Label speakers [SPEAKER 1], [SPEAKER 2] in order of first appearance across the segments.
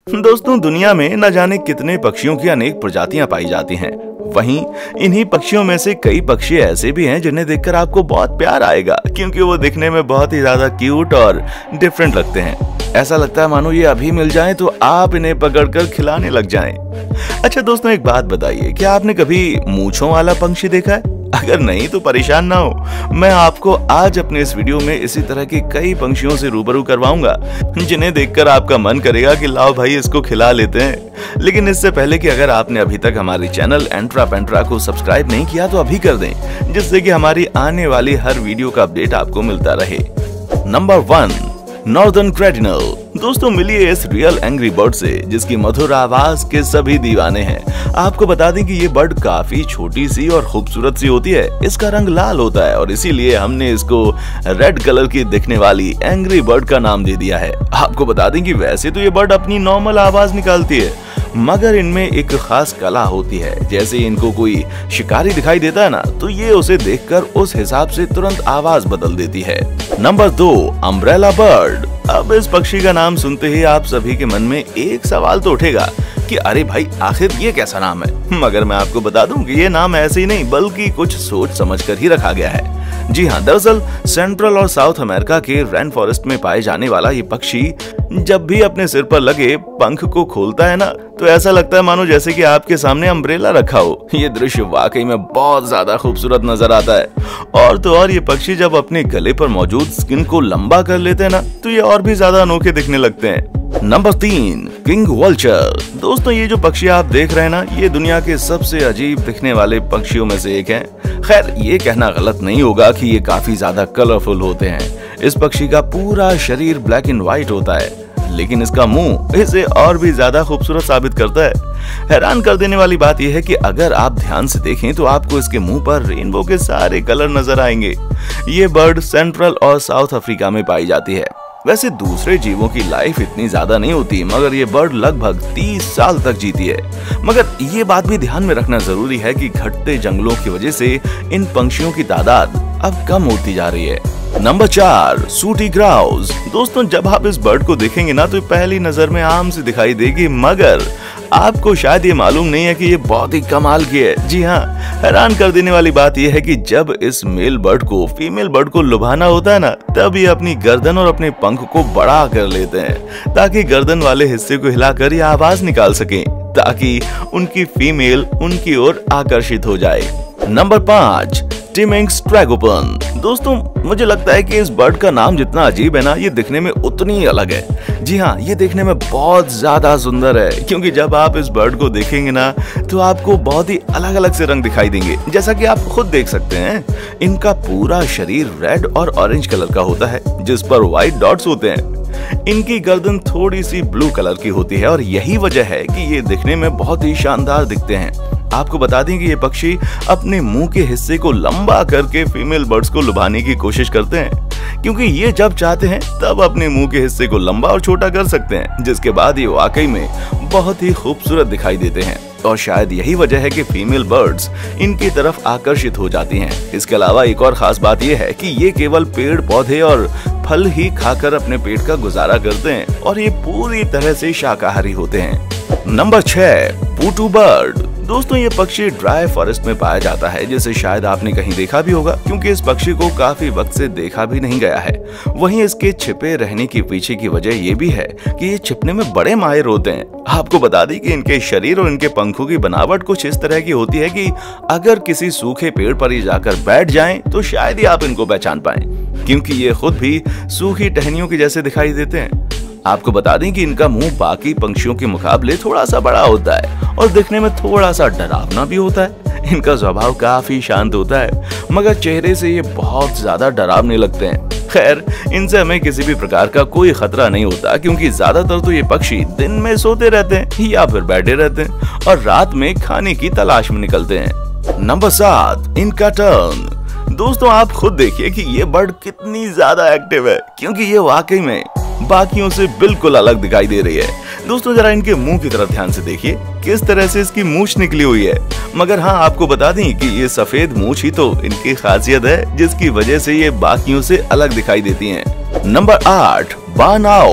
[SPEAKER 1] दोस्तों दुनिया में न जाने कितने पक्षियों की अनेक प्रजातियां पाई जाती हैं। वहीं इन्हीं पक्षियों में से कई पक्षी ऐसे भी हैं जिन्हें देखकर आपको बहुत प्यार आएगा, क्योंकि वो दिखने में बहुत ही ज्यादा क्यूट और डिफरेंट लगते हैं। ऐसा लगता है मानो ये अभी मिल जाएं तो आप इन्हें पकड़कर खिलाने लग जाएं। अच्छा दोस्तों, एक बात बताइए, क्या आपने कभी मूंछों वाला पंछी देखा है? अगर नहीं तो परेशान ना हो, मैं आपको आज अपने इस वीडियो में इसी तरह के कई पंछियों से रूबरू करवाऊंगा जिन्हें देखकर आपका मन करेगा कि लाओ भाई इसको खिला लेते हैं। लेकिन इससे पहले कि अगर आपने अभी तक हमारी चैनल एंट्रा पेंट्रा को सब्सक्राइब नहीं किया तो अभी कर दें, जिससे कि हमारी आने वाली हर वीडियो का अपडेट आपको मिलता रहे। Number 1, northern cardinal. दोस्तों मिलिए इस रियल एंग्री बर्ड से जिसकी मधुर आवाज के सभी दीवाने हैं। आपको बता दें कि ये बर्ड काफी छोटी सी और खूबसूरत सी होती है। इसका रंग लाल होता है और इसीलिए हमने इसको रेड कलर की दिखने वाली एंग्री बर्ड का नाम दे दिया है। आपको बता दें कि वैसे तो ये बर्ड अपनी नॉर्मल आवाज निकालती है, मगर इनमें एक खास कला होती है। जैसे इनको कोई शिकारी दिखाई देता है ना, तो ये उसे देखकर उस हिसाब से तुरंत आवाज बदल देती है। Number 2, umbrella bird. अब इस पक्षी का नाम सुनते ही आप सभी के मन में एक सवाल तो उठेगा कि अरे भाई आखिर ये कैसा नाम है। मगर मैं आपको बता दूं कि ये नाम ऐसे ही नहीं बल्कि कुछ सोच समझकर ही रखा गया है। जी हाँ, दरअसल सेंट्रल और साउथ अमेरिका के रेन फॉरेस्ट में पाए जाने वाला ये पक्षी जब भी अपने सिर पर लगे पंख को खोलता है ना, तो ऐसा लगता है मानो जैसे कि आपके सामने अम्ब्रेला रखा हो। ये दृश्य वाकई में बहुत ज्यादा खूबसूरत नजर आता है। और तो और ये पक्षी जब अपने गले पर मौजूद स्किन को लंबा कर लेते हैं ना, तो ये और भी ज्यादा अनोखे दिखने लगते हैं। Number 3, king vulture. दोस्तों ये जो पक्षी आप देख रहे हैं ना, ये दुनिया के सबसे अजीब दिखने वाले पक्षियों में से एक है। खैर ये कहना गलत नहीं होगा कि ये काफी ज्यादा कलरफुल होते हैं। इस पक्षी का पूरा शरीर ब्लैक एंड व्हाइट होता है, लेकिन इसका मुंह इसे और भी ज्यादा खूबसूरत साबित करता है। हैरान कर देने वाली बात यह है कि अगर आप ध्यान से देखें तो आपको इसके मुंह पर रेनबो के सारे कलर नजर आएंगे। ये बर्ड सेंट्रल और साउथ अफ्रीका में पाई जाती है। वैसे दूसरे जीवों की लाइफ इतनी ज्यादा नहीं होती, मगर ये बर्ड लगभग 30 साल तक जीती है। मगर ये बात भी ध्यान में रखना जरूरी है कि घटते जंगलों की वजह से इन पंछियों की तादाद अब कम होती जा रही है। नंबर 4, सूटी ग्राउस। दोस्तों जब आप इस बर्ड को देखेंगे ना, तो पहली नजर में आम सी दिखाई देगी, मगर आपको शायद ये मालूम नहीं है कि ये बहुत ही कमाल की है। जी हाँ, हैरान कर देने वाली बात यह है कि जब इस मेल बर्ड को फीमेल बर्ड को लुभाना होता है ना, तब ये अपनी गर्दन और अपने पंख को बड़ा कर लेते हैं ताकि गर्दन वाले हिस्से को हिलाकर ये आवाज निकाल सकें, ताकि उनकी फीमेल उनकी ओर आकर्षित हो जाए। Number 5, Temminck's tragopan. दोस्तों मुझे लगता है कि इस बर्ड का नाम जितना अजीब है ना, ये दिखने में उतनी ही अलग है। जी हाँ, ये देखने में बहुत ज्यादा सुंदर है, क्योंकि जब आप इस बर्ड को देखेंगे ना, तो आपको बहुत ही अलग अलग से रंग दिखाई देंगे। जैसा कि आप खुद देख सकते हैं, इनका पूरा शरीर रेड और ऑरेंज कलर का होता है, जिस पर व्हाइट डॉट्स होते हैं। इनकी गर्दन थोड़ी सी ब्लू कलर की होती है और यही वजह है कि ये दिखने में बहुत ही शानदार दिखते हैं। आपको बता दें कि ये पक्षी अपने मुंह के हिस्से को लंबा करके फीमेल बर्ड्स को लुभाने की कोशिश करते हैं, क्योंकि ये जब चाहते हैं तब अपने मुंह के हिस्से को लंबा और छोटा कर सकते हैं, जिसके बाद ये वाकई में बहुत ही खूबसूरत दिखाई देते हैं। और शायद यही वजह है कि फीमेल बर्ड्स इनकी तरफ आकर्षित हो जाती हैं। इसके अलावा एक और खास बात यह है कि ये केवल पेड़ पौधे और फल ही खाकर अपने पेट का गुजारा करते हैं और ये पूरी तरह से शाकाहारी होते हैं। Number 6, potoo bird. दोस्तों ये पक्षी ड्राई फॉरेस्ट में पाया जाता है, जिसे शायद आपने कहीं देखा भी होगा, क्योंकि इस पक्षी को काफी वक्त से देखा भी नहीं गया है। वहीं इसके छिपे रहने की पीछे की वजह ये भी है कि ये छिपने में बड़े माहिर होते हैं। आपको बता दें कि इनके शरीर और इनके पंखों की बनावट कुछ इस तरह की होती है कि अगर किसी सूखे पेड़ पर ये जाकर बैठ जाएं तो शायद ही आप इनको पहचान पाएं, क्योंकि ये खुद भी सूखी टहनियों के जैसे दिखाई देते हैं। आपको बता दें कि इनका मुंह बाकी पंछियों के मुकाबले थोड़ा सा बड़ा होता है और दिखने में थोड़ा सा डरावना भी होता है। इनका स्वभाव काफी शांत होता है, मगर चेहरे से ये बहुत ज्यादा डरावने लगते हैं। खैर इनसे हमें किसी भी प्रकार का कोई खतरा नहीं होता, क्योंकि ज्यादातर तो ये पक्षी दिन में सोते रहते हैं या फिर बैठे रहते हैं और रात में खाने की तलाश में निकलते हैं। नंबर 7, इनका टर्न। दोस्तों आप खुद देखिए कि ये बर्ड कितनी ज्यादा एक्टिव है, क्योंकि ये वाकई में बाकियों से बिल्कुल अलग दिखाई दे रही है। दोस्तों जरा इनके मुंह की तरफ ध्यान से देखिए, किस तरह से इसकी मूंछ निकली हुई है। मगर हाँ, आपको बता दें कि ये सफेद मूंछ ही तो इनकी खासियत है, जिसकी वजह से ये बाकियों से अलग दिखाई देती हैं। नंबर 8, बार्न आउल।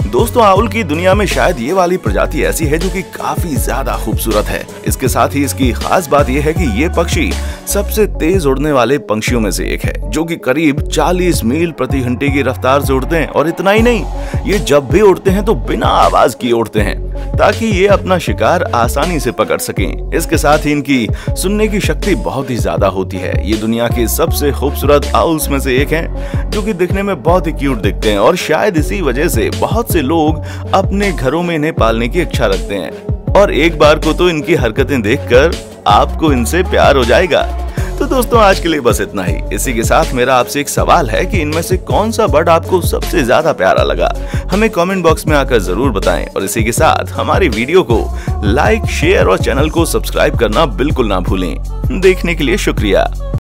[SPEAKER 1] दोस्तों, आउल की दुनिया में शायद ये वाली प्रजाति ऐसी है जो कि काफी ज्यादा खूबसूरत है। इसके साथ ही इसकी खास बात यह है कि ये पक्षी सबसे तेज उड़ने वाले पंछियों में से एक है, जो कि करीब 40 मील प्रति घंटे की रफ्तार से उड़ते हैं। और इतना ही नहीं, ये जब भी उड़ते हैं तो बिना आवाज किए उड़ते हैं, ताकि ये अपना शिकार आसानी से पकड़ सकें। इसके साथ ही इनकी सुनने की शक्ति बहुत ही ज्यादा होती है। ये दुनिया के सबसे खूबसूरत आउल्स में से एक हैं, जो कि दिखने में बहुत ही क्यूट दिखते हैं। और शायद इसी वजह से बहुत से लोग अपने घरों में इन्हें पालने की इच्छा रखते हैं। और एक बार को तो इनकी हरकतें देखकर आपको इनसे प्यार हो जाएगा। तो दोस्तों, आज के लिए बस इतना ही। इसी के साथ मेरा आपसे एक सवाल है कि इनमें से कौन सा बर्ड आपको सबसे ज्यादा प्यारा लगा, हमें कमेंट बॉक्स में आकर जरूर बताएं। और इसी के साथ हमारी वीडियो को लाइक, शेयर और चैनल को सब्सक्राइब करना बिल्कुल ना भूलें। देखने के लिए शुक्रिया।